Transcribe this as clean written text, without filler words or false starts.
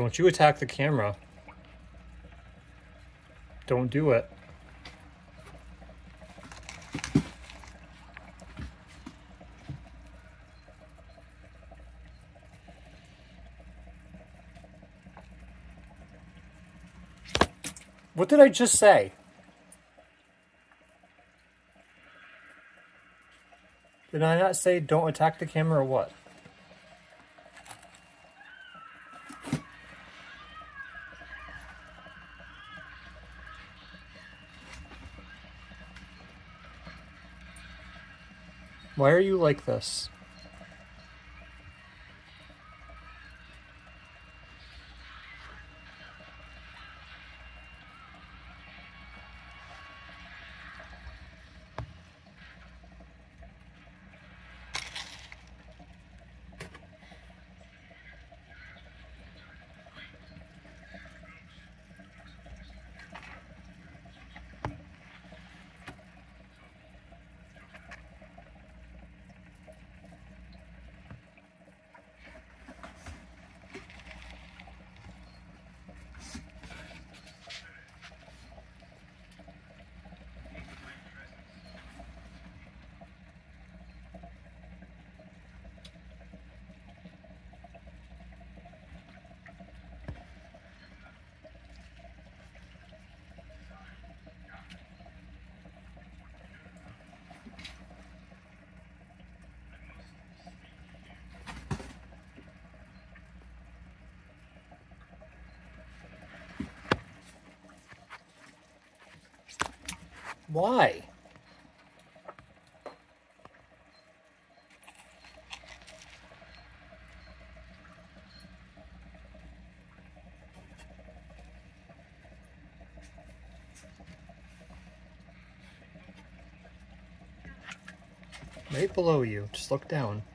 Don't you attack the camera. Don't do it. What did I just say? Did I not say don't attack the camera or what? Why are you like this? Why? Right below you. Just look down.